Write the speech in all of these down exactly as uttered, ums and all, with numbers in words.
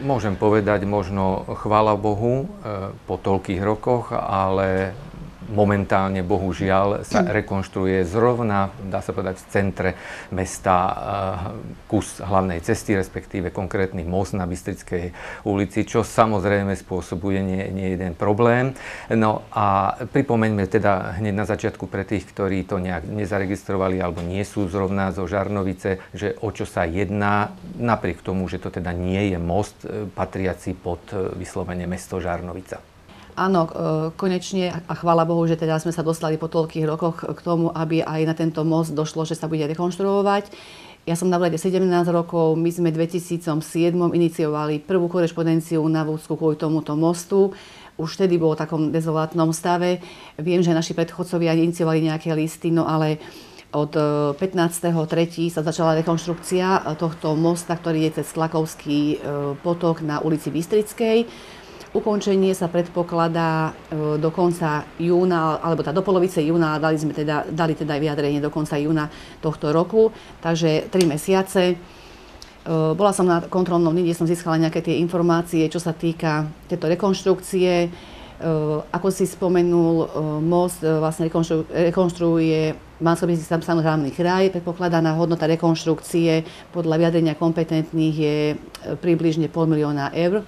Môžem povedať možno chvála Bohu po toľkých rokoch, ale momentálne, bohužiaľ, sa rekonštruuje zrovna, dá sa povedať, v centre mesta kus hlavnej cesty, respektíve konkrétny most na Bystrickej ulici, čo samozrejme spôsobuje nie, nie jeden problém. No a pripomeňme teda hneď na začiatku pre tých, ktorí to nejak nezaregistrovali alebo nie sú zrovna zo Žarnovice, že o čo sa jedná, napriek tomu, že to teda nie je most patriaci pod vyslovene mesto Žarnovica. Áno, konečne a chvála Bohu, že teda sme sa dostali po toľkých rokoch k tomu, aby aj na tento most došlo, že sa bude rekonštruovať. Ja som na vláde sedemnásť rokov, my sme v dvetisícsedem iniciovali prvú korešpondenciu na Vúcku kvôli tomuto mostu. Už vtedy bolo v takom dezolátnom stave. Viem, že naši predchodcovia iniciovali nejaké listy, no ale od pätnásteho tretieho sa začala rekonštrukcia tohto mosta, ktorý je cez Tlakovský potok na ulici Bystrickej. Ukončenie sa predpokladá do konca júna, alebo tá do polovice júna, dali sme teda, dali teda aj vyjadrenie do konca júna tohto roku, takže tri mesiace. Bola som na kontrolnom dni, kde som získala nejaké tie informácie, čo sa týka tejto rekonštrukcie. Ako si spomenul, most vlastne rekonštruuje Banskobystrický samozprávny kraj. Predpokladaná hodnota rekonštrukcie podľa vyjadrenia kompetentných je približne pol milióna eur.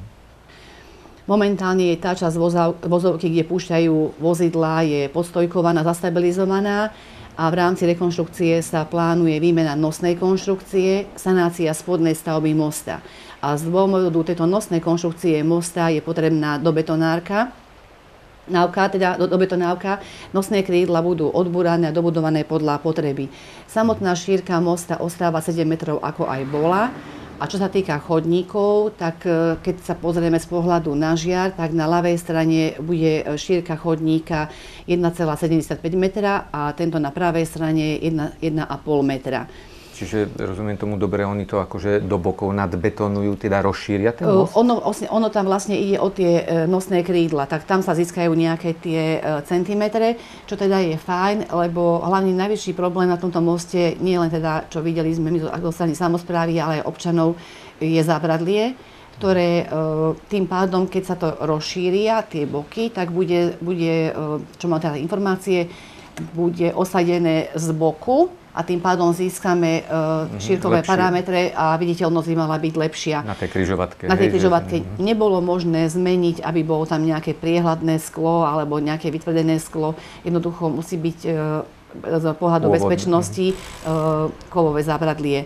Momentálne je tá časť vozovky, kde púšťajú vozidlá, je postojkovaná, zastabilizovaná a v rámci rekonštrukcie sa plánuje výmena nosnej konštrukcie, sanácia spodnej stavby mosta. A z dôvodu tejto nosnej konštrukcie mosta je potrebná dobetonárka, Návka, teda dobetonávka, nosné krídla budú odbúrané a dobudované podľa potreby. Samotná šírka mosta ostáva sedem metrov, ako aj bola. A čo sa týka chodníkov, tak keď sa pozrieme z pohľadu na Žiar, tak na ľavej strane bude šírka chodníka jeden celá sedemdesiatpäť metra a tento na pravej strane jeden celá päť metra. Čiže, rozumiem tomu dobre, oni to akože do bokov nadbetonujú, teda rozšíria ten most? Ono, ono tam vlastne ide o tie nosné krídla, tak tam sa získajú nejaké tie centimetre, čo teda je fajn, lebo hlavný najvyšší problém na tomto moste, nie len teda, čo videli sme my zo strany samosprávy, ale aj občanov, je zábradlie, ktoré tým pádom, keď sa to rozšíria, tie boky, tak bude, bude čo mám teda informácie, bude osadené z boku, a tým pádom získame uh, šírkové lepšie parametre a viditeľnosť by mala byť lepšia. Na tej križovatke. Na tej križovatke. Že... Nebolo možné zmeniť, aby bolo tam nejaké priehľadné sklo alebo nejaké vytvrdené sklo. Jednoducho musí byť uh, z pohľadu Pôvodný. bezpečnosti uh, kovové zábradlie.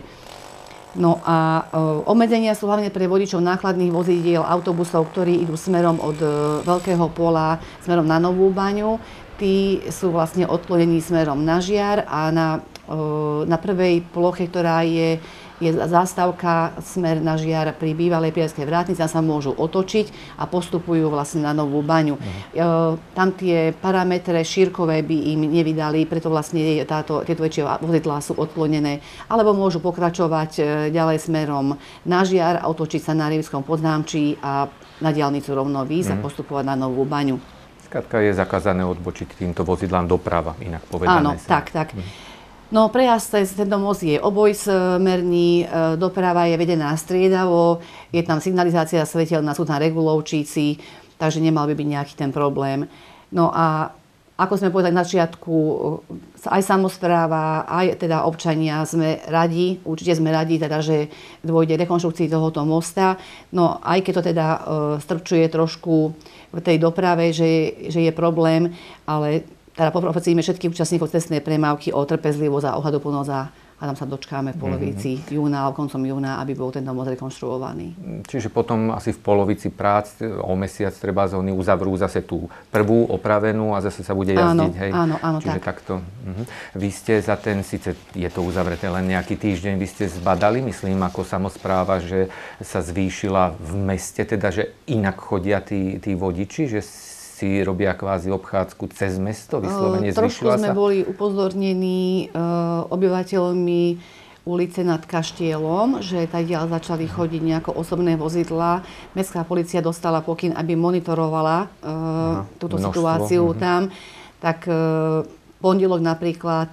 No a uh, obmedzenia sú hlavne pre vodičov nákladných vozidiel, autobusov, ktorí idú smerom od uh, Veľkého Pola, smerom na Novú Baňu. Tí sú vlastne odklonení smerom na Žiar a na Na prvej ploche, ktorá je, je zástavka smer na Žiar pri bývalej Piarskej vrátnici, sa môžu otočiť a postupujú vlastne na Novú Baňu. Uh-huh. Tam tie parametre šírkové by im nevydali, preto vlastne táto, tieto väčšie vozidlá sú odklonené. Alebo môžu pokračovať ďalej smerom na Žiar a otočiť sa na Rivskom Podnámčí a na diaľnicu rovno výjsť uh-huh. a postupovať na Novú Baňu. Skrátka je zakázané odbočiť týmto vozidlám doprava, inak povedané. Áno, sa. tak, tak. Uh-huh. No prejazd cez tento most je obojsmerný, doprava je vedená striedavo, je tam signalizácia svetelná, sú tam regulovčíci, takže nemal by byť nejaký ten problém. No a ako sme povedali na začiatku, aj samospráva, aj teda občania sme radi, určite sme radi, teda, že dôjde rekonštrukcii tohoto mosta. No aj keď to teda e, strpčuje trošku v tej doprave, že, že je problém, ale teda poprosíme všetkých účastníkov cestnej premávky o trpezlivosť a ohľaduplnosť a tam sa dočkáme v polovici mm-hmm. júna alebo koncom júna, aby bol tento most rekonštruovaný. Čiže potom asi v polovici prác o mesiac treba zóny uzavrú zase tú prvú opravenú a zase sa bude jazdiť. Áno, hej? áno, áno, Čiže tak. takto. Mhm. Vy ste za ten, síce je to uzavreté len nejaký týždeň, vy ste zbadali, myslím, ako samospráva, že sa zvýšila v meste, teda, že inak chodia tí, tí vodiči, že si robia kvázi obchádzku cez mesto, vyslovene zvýšila sa? Trošku sme boli upozornení uh, obyvateľmi ulice nad Kaštielom, že tadiaľ začali chodiť nejako osobné vozidlá. Mestská polícia dostala pokyn, aby monitorovala uh, túto množstvo. situáciu uh-huh. tam. Tak uh, pondelok napríklad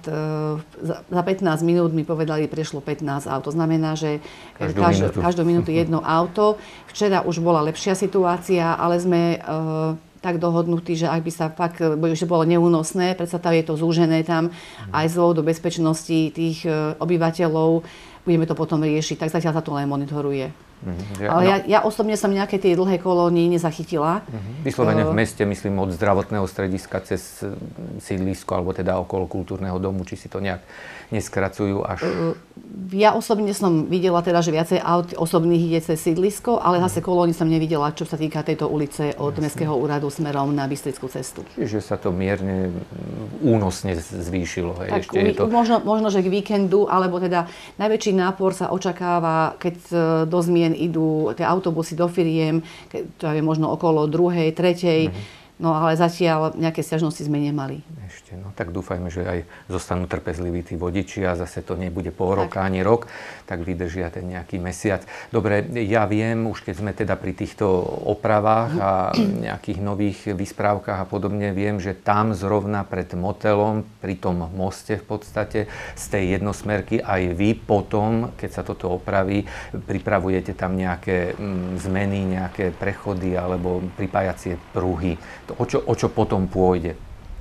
za pätnásť minút mi povedali, prešlo pätnásť aut. To znamená, že každú, každú, minútu. každú minútu jedno auto. Včera už bola lepšia situácia, ale sme tak dohodnutí, že ak by sa fakt, že bolo neúnosné, predsa tam je to zúžené tam, aj z dôvodu bezpečnosti tých obyvateľov, budeme to potom riešiť, tak zatiaľ sa to len monitoruje. Mm-hmm. Ale no. ja, ja osobne som nejaké tie dlhé kolóny nezachytila. Mm-hmm. Vyslovene v meste, myslím, od zdravotného strediska cez sídlisko, alebo teda okolo kultúrneho domu, či si to nejak neskracujú až... Ja osobne som videla teda, že viacej aut osobných ide cez sídlisko, ale zase kolóny som nevidela, čo sa týka tejto ulice od Mestského úradu smerom na Bystrickú cestu. Čiže sa to mierne únosne zvýšilo. Hej. Tak Ešte je to... možno, možno, že k víkendu, alebo teda najväčší nápor sa očakáva, keď do zmien idú tie autobusy do firiem, keď to je možno okolo druhej, tretej. Mm-hmm. No ale zatiaľ nejaké sťažnosti sme nemali. Ešte, no tak dúfajme, že aj zostanú trpezliví tí vodiči a zase to nebude pol roka ani rok, tak vydržia ten nejaký mesiac. Dobre, ja viem, už keď sme teda pri týchto opravách a nejakých nových vysprávkach a podobne, viem, že tam zrovna pred motelom, pri tom moste v podstate, z tej jednosmerky aj vy potom, keď sa toto opraví, pripravujete tam nejaké mm, zmeny, nejaké prechody alebo pripájacie pruhy. O čo, o čo potom pôjde?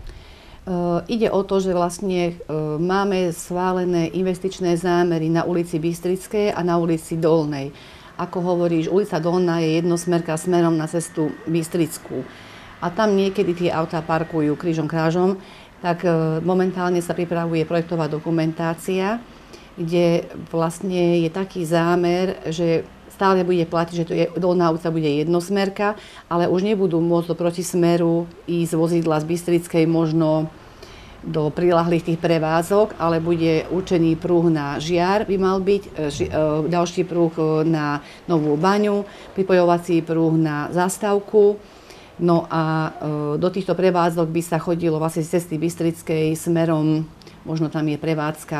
Uh, ide o to, že vlastne uh, máme schválené investičné zámery na ulici Bystrickej a na ulici Dolnej. Ako hovoríš, ulica Dolná je jednosmerka smerom na cestu Bystrickú. A tam niekedy tie autá parkujú krížom krážom, tak uh, momentálne sa pripravuje projektová dokumentácia, kde vlastne je taký zámer, že stále bude platiť, že to je, Dolná ulica bude jednosmerka, ale už nebudú môcť do protismeru ísť vozidla z Bystrickej možno do prilahlých tých prevádzok, ale bude určený pruh na Žiar, by mal byť, ži, ďalší pruh na Novú Baňu, pripojovací pruh na Zastávku. No a do týchto prevádzok by sa chodilo vlastne z cesty Bystrickej smerom, možno tam je prevádzka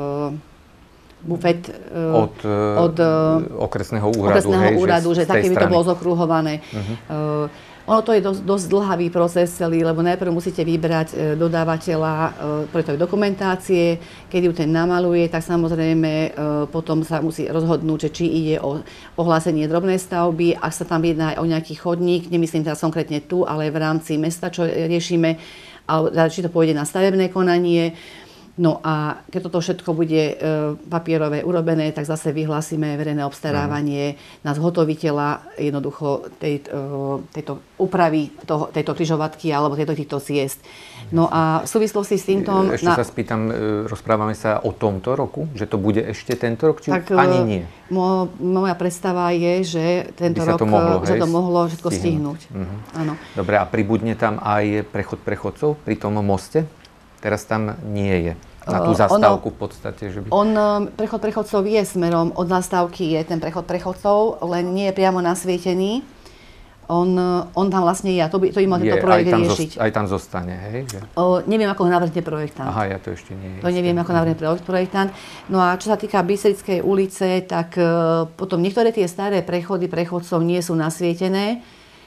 bufet od, od okresného úradu, okresného hej, úradu že, že také by to bolo zokruhované. Uh-huh. Uh, ono to je dosť, dosť dlhavý proces celý, lebo najprv musíte vybrať uh, dodávateľa uh, projektovej dokumentácie, keď ju ten namaluje, tak samozrejme uh, potom sa musí rozhodnúť, že či ide o ohlásenie drobnej stavby, ak sa tam jedná aj o nejaký chodník, nemyslím teraz konkrétne tu, ale v rámci mesta, čo riešime, ale či to pôjde na stavebné konanie. No a keď toto všetko bude e, papierové urobené, tak zase vyhlásime verejné obstarávanie mm. na zhotoviteľa jednoducho tej, e, tejto úpravy toho, tejto križovatky alebo tejto týchto ciest. No a v súvislosti s týmto... Ešte na... sa spýtam, e, rozprávame sa o tomto roku? Že to bude ešte tento rok? Či tak, ani nie? Mo, moja predstava je, že tento rok sa to mohlo, hej, to mohlo všetko stihnúť. Mm-hmm. Áno. Dobre, a pribudne tam aj prechod prechodcov pri tom moste? Teraz tam nie je. Na tú zastávku ono, v podstate. Že by... On, prechod prechodcov je smerom, od zastávky je ten prechod prechodcov, len nie je priamo nasvietený. On, on tam vlastne je a to by, to by mal tento projekt aj riešiť. Zost, aj tam zostane, hej? Že... O, neviem, ako ho navrhne projektant. Aha, ja to ešte nie. To neviem, ako navrhne projektant. No a čo sa týka Bystrickej ulice, tak uh, potom niektoré tie staré prechody prechodcov nie sú nasvietené.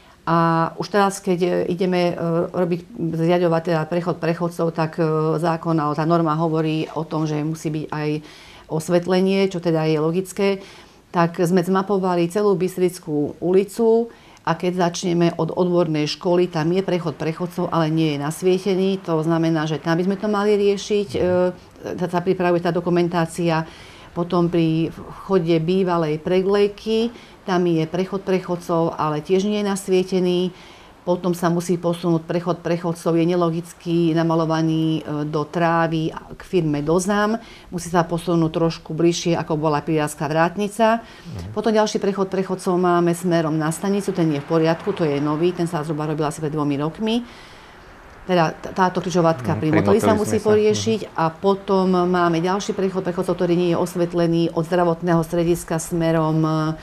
A už teraz, keď ideme robiť, zriaďovať teda prechod prechodcov, tak zákon, ale tá norma hovorí o tom, že musí byť aj osvetlenie, čo teda je logické. Tak sme zmapovali celú Bystrickú ulicu a keď začneme od odbornej školy, tam je prechod prechodcov, ale nie je nasvietený. To znamená, že tam by sme to mali riešiť. Sa pripravuje tá dokumentácia. Potom pri vchode bývalej preglejky, tam je prechod prechodcov, ale tiež nie je nasvietený. Potom sa musí posunúť prechod prechodcov, je nelogicky namalovaný do trávy k firme Dozam. Musí sa posunúť trošku bližšie, ako bola Pirátska vrátnica. Mhm. Potom ďalší prechod prechodcov máme smerom na stanicu, ten je v poriadku, to je nový, ten sa zhruba robil asi pred dvomi rokmi. Teda táto križovatka mm, pri motoli sa musí poriešiť a potom máme ďalší prechod prechodcov, ktorý nie je osvetlený od zdravotného strediska smerom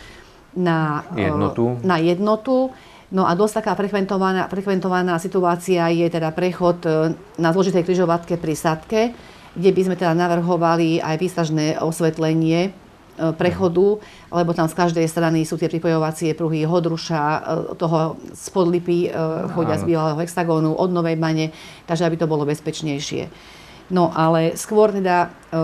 na jednotu. Na jednotu. No a dosť taká frekventovaná, frekventovaná situácia je teda prechod na zložitej križovatke pri Sadke, kde by sme teda navrhovali aj výstražné osvetlenie prechodu, lebo tam z každej strany sú tie pripojovacie pruhy Hodruša, toho z Podlipy chodia z bývalého hexagónu, od Novej Bane, takže aby to bolo bezpečnejšie. No ale skôr teda,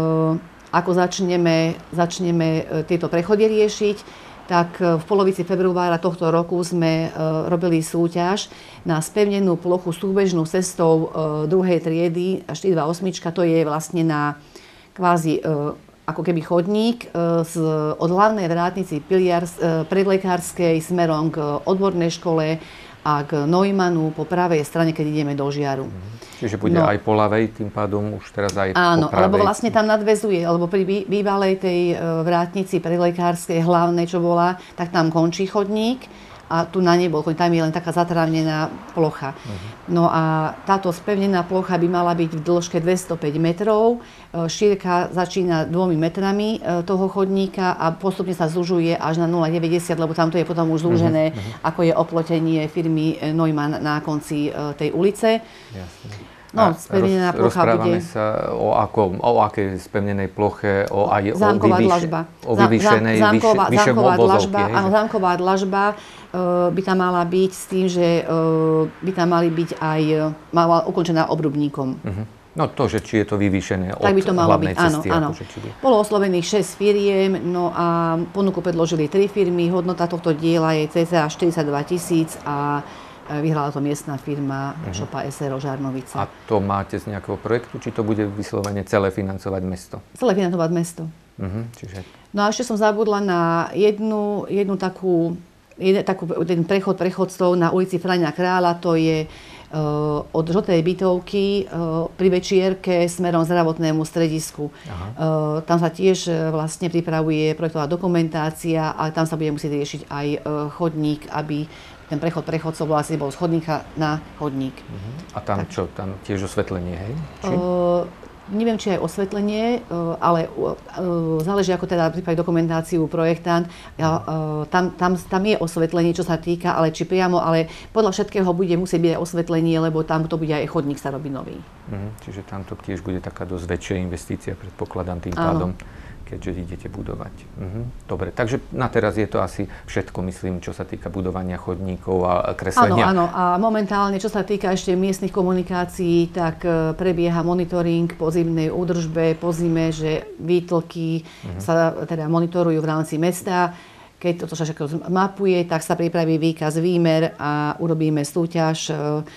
ako začneme, začneme tieto prechody riešiť, tak v polovici februára tohto roku sme robili súťaž na spevnenú plochu súbežnú cestou druhej triedy, štyri dva osem, to je vlastne na kvázi ako keby chodník z, od hlavnej vrátnici Piliars, predlekárskej smerom k odbornej škole a k Neumannu po pravej strane, keď ideme do Žiaru. Čiže bude no, aj po ľavej, tým pádom už teraz aj áno, po pravej. Áno, lebo vlastne tam nadväzuje, lebo pri bývalej tej vrátnici predlekárskej hlavnej, čo bola, tak tam končí chodník a tu na nebol, tam je len taká zatrávnená plocha. Uh-huh. No a táto spevnená plocha by mala byť v dĺžke dvestopäť metrov, šírka začína dvomi metrami toho chodníka a postupne sa zužuje až na nula celá deväťdesiat, lebo tamto je potom už zúžené, uh-huh. ako je oplotenie firmy Neumann na konci tej ulice. Jasne. No, spevnená plocha rozprávame bude... sa o, ako, o akej spevnenej ploche, o, aj zámková o, vyvýš... dlažba. o vyvýšenej, zámková, vyššie, vyššie zámková obozovky. dlažba, áno, zámková dlažba uh, by tam mala byť s tým, že uh, by tam mali byť aj uh, mala ukončená obrubníkom. Uh-huh. No to, že či je to vyvýšené od tak by to malo hlavnej byť, cesty. Áno, áno. Akože, či by... Bolo oslovených šesť firiem, no a ponuku predložili tri firmy. Hodnota tohto diela je cca štyridsaťdva tisíc a vyhrala to miestna firma uh-huh. Šopa es er o Žarnovice. A to máte z nejakého projektu, či to bude vyslovene celé financovať mesto? Celé financovať mesto. Uh-huh. Čiže... No a ešte som zabudla na jednu, jednu takú, jeden, takú, ten prechod prechodcov na ulici Frania Kráľa, to je uh, od Žltej bytovky uh, pri Večierke smerom zdravotnému stredisku. Uh, tam sa tiež uh, vlastne pripravuje projektová dokumentácia a tam sa bude musieť riešiť aj uh, chodník, aby ten prechod prechodcov vlastne bol z chodníka na chodník. Uh-huh. A tam tak. Čo? Tam tiež osvetlenie, hej? Či? Uh, neviem, či aj osvetlenie, uh, ale uh, záleží, ako teda pripraví dokumentáciu projektant. Uh, tam, tam, tam je osvetlenie, čo sa týka, ale či priamo, ale podľa všetkého bude musieť byť aj osvetlenie, lebo tam to bude aj chodník sa robí nový. Uh-huh. Čiže tam to tiež bude taká dosť väčšia investícia, predpokladám tým Áno. pádom, keďže idete budovať. Uh-huh. Dobre, takže na teraz je to asi všetko, myslím, čo sa týka budovania chodníkov a kreslenia. Áno, áno. A momentálne, čo sa týka ešte miestnych komunikácií, tak prebieha monitoring po zimnej údržbe, po zime, že výtlky uh-huh. sa teda monitorujú v rámci mesta. Keď toto všetko mapuje, tak sa pripraví výkaz výmer a urobíme súťaž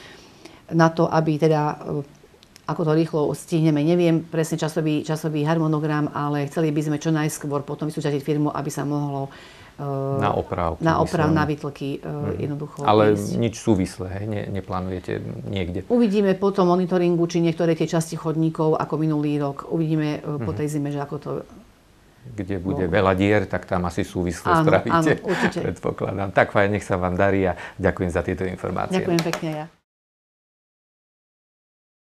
na to, aby teda ako to rýchlo stihneme, neviem presne časový, časový harmonogram, ale chceli by sme čo najskôr potom vysúťažiť firmu, aby sa mohlo uh, na opravky, na, oprav, na výtlky uh, mm. jednoducho Ale ísť. Nič súvislé, hej? Ne, neplánujete niekde? Uvidíme po tom monitoringu, či niektoré tie časti chodníkov ako minulý rok. Uvidíme uh, po tej zime, že ako to... Kde bude no. veľa dier, tak tam asi súvisle áno, spravíte. Áno, určite. Predpokladám. Tak fajn, nech sa vám darí a ďakujem za tieto informácie. Ďakujem pekne ja.